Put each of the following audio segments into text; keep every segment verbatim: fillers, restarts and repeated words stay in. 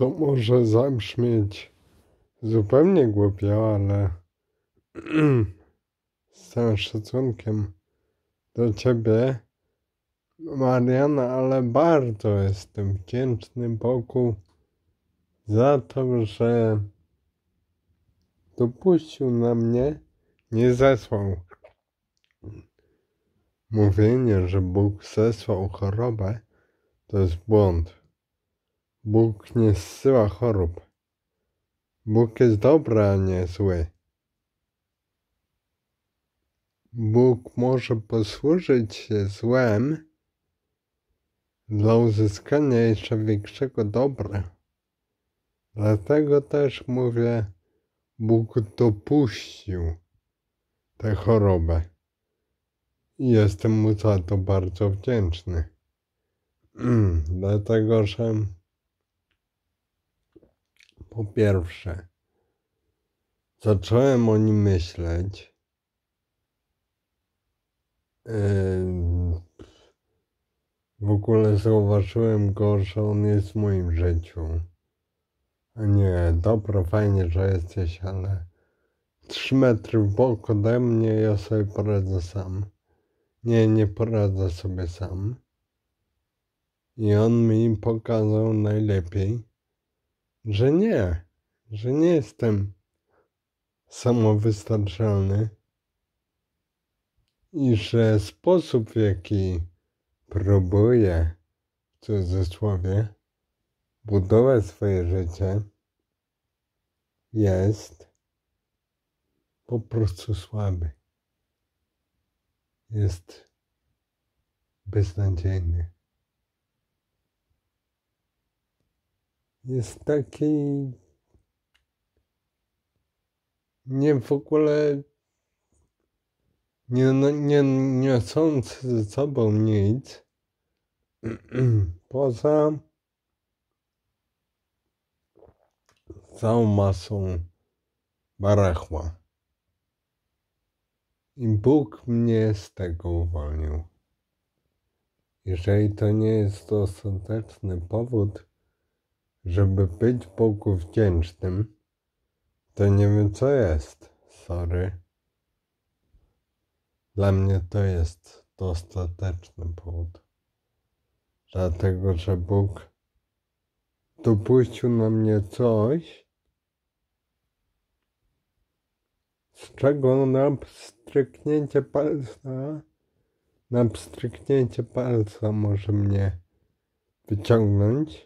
To może zabrzmieć zupełnie głupio, ale z całym szacunkiem do ciebie, Mariana, ale bardzo jestem wdzięczny Bogu za to, że dopuścił na mnie, nie zesłał. Mówienie, że Bóg zesłał chorobę, to jest błąd. Bóg nie zsyła chorób. Bóg jest dobry, a nie zły. Bóg może posłużyć się złem dla uzyskania jeszcze większego dobra. Dlatego też mówię, Bóg dopuścił tę chorobę. I jestem mu za to bardzo wdzięczny. Dlatego, że po pierwsze, zacząłem o nim myśleć. W ogóle zauważyłem go, że on jest w moim życiu. A nie, dobra, fajnie, że jesteś, ale trzy metry w bok ode mnie ja sobie poradzę sam. Nie, nie poradzę sobie sam. I on mi pokazał najlepiej, że nie, że nie jestem samowystarczalny i że sposób, w jaki próbuję, w cudzysłowie, budować swoje życie, jest po prostu słaby. Jest beznadziejny. Jest taki nie w ogóle nie, nie niosący ze sobą nic poza całą masą barachła. I Bóg mnie z tego uwolnił. Jeżeli to nie jest dostateczny powód, żeby być Bogu wdzięcznym, to nie wiem co jest. Sorry. Dla mnie to jest dostateczny powód. Dlatego, że Bóg dopuścił na mnie coś, z czego na pstryknięcie palca, na pstryknięcie palca może mnie wyciągnąć.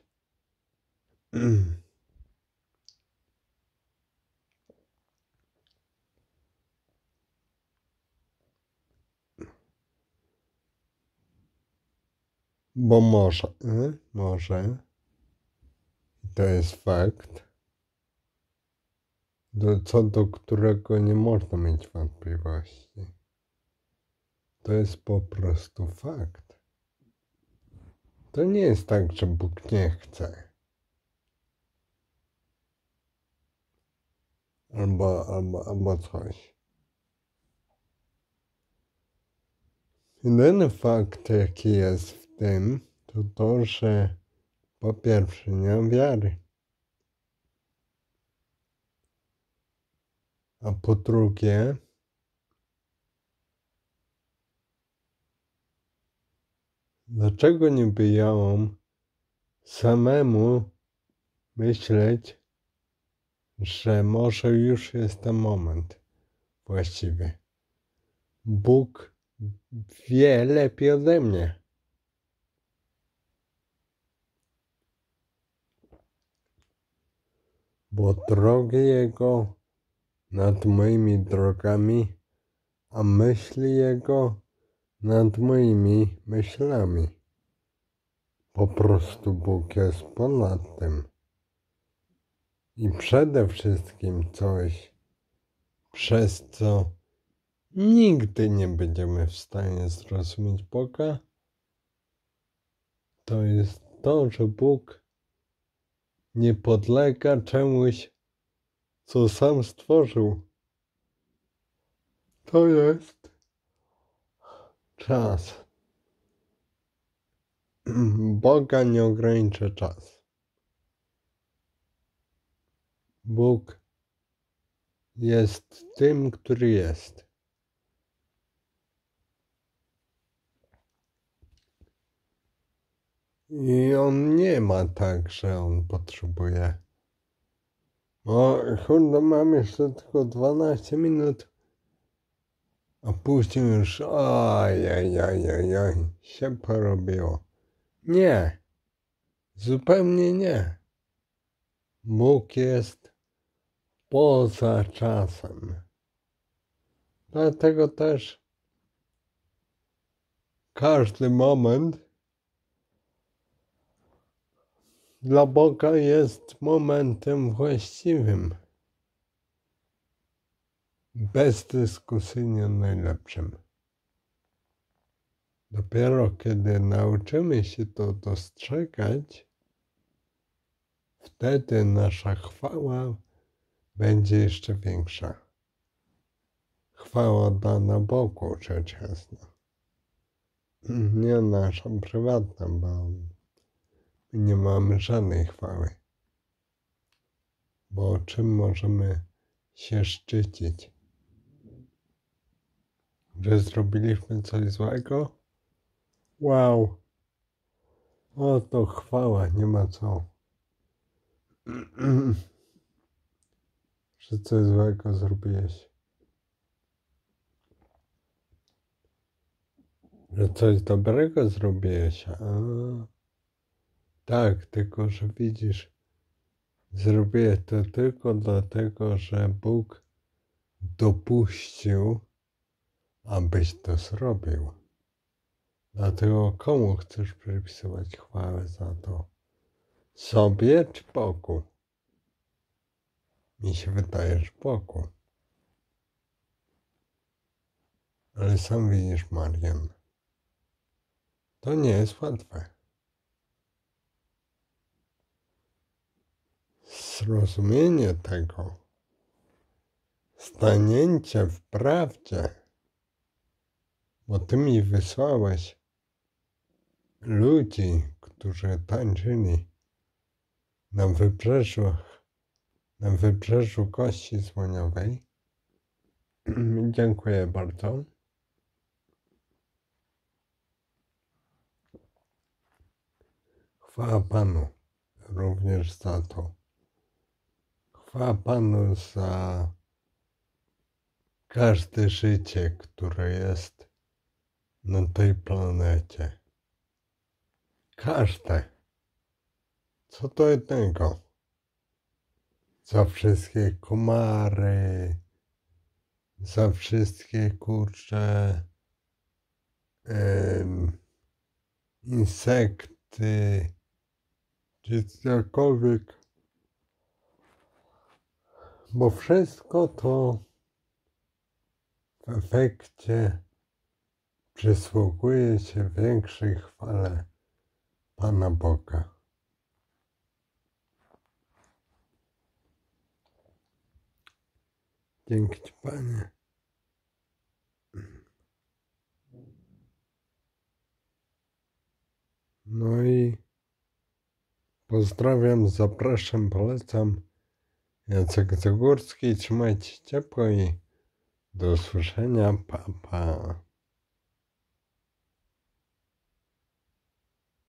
Bo może, może, to jest fakt, do, co do którego nie można mieć wątpliwości. To jest po prostu fakt. To nie jest tak, że Bóg nie chce. Albo, albo, albo coś. Jedyny fakt, jaki jest w tym, to to, że po pierwsze nie mam wiary. A po drugie, dlaczego niby ja mam samemu myśleć, że może już jest ten moment właściwie. Bóg wie lepiej ode mnie. Bo drogi Jego nad moimi drogami, a myśli Jego nad moimi myślami. Po prostu Bóg jest ponad tym. I przede wszystkim coś, przez co nigdy nie będziemy w stanie zrozumieć Boga, to jest to, że Bóg nie podlega czemuś, co sam stworzył. To jest czas. Boga nie ogranicza czas. Bóg jest tym, który jest. I on nie ma tak, że on potrzebuje. O, kurde, mam jeszcze tylko dwanaście minut. A później już ojej, się porobiło. Nie, zupełnie nie. Bóg jest poza czasem. Dlatego też każdy moment dla Boga jest momentem właściwym. Bezdyskusyjnie najlepszym. Dopiero kiedy nauczymy się to dostrzegać, wtedy nasza chwała będzie jeszcze większa. Chwała dana Bogu, rzecz jasna. Nie nasza prywatna, bo nie mamy żadnej chwały. Bo czym możemy się szczycić? Że zrobiliśmy coś złego? Wow! O, to chwała, nie ma co. Że coś złego zrobiłeś. Że coś dobrego zrobiłeś. A, tak, tylko że widzisz, zrobię to tylko dlatego, że Bóg dopuścił, abyś to zrobił. Dlatego komu chcesz przypisywać chwałę za to? Sobie czy Bogu? Mi się wydaje, że Bogu. Ale sam widzisz, Marian, to nie jest łatwe. Zrozumienie tego, stanięcie w prawdzie, bo Ty mi wysłałeś ludzi, którzy tańczyli na wybrzeżu, na wybrzeżu Kości Słoniowej. Dziękuję bardzo. Chwała Panu również za to. Chwała Panu za każde życie, które jest na tej planecie. Każde. Co do jednego. Za wszystkie komary, za wszystkie kurcze, em, insekty, czy cokolwiek. Bo wszystko to w efekcie przysługuje się większej chwale Pana Boga. Dzięki Ci, Panie. No i pozdrawiam, zapraszam, polecam. Jacek Zagórski, trzymajcie się ciepło i do usłyszenia, pa, pa.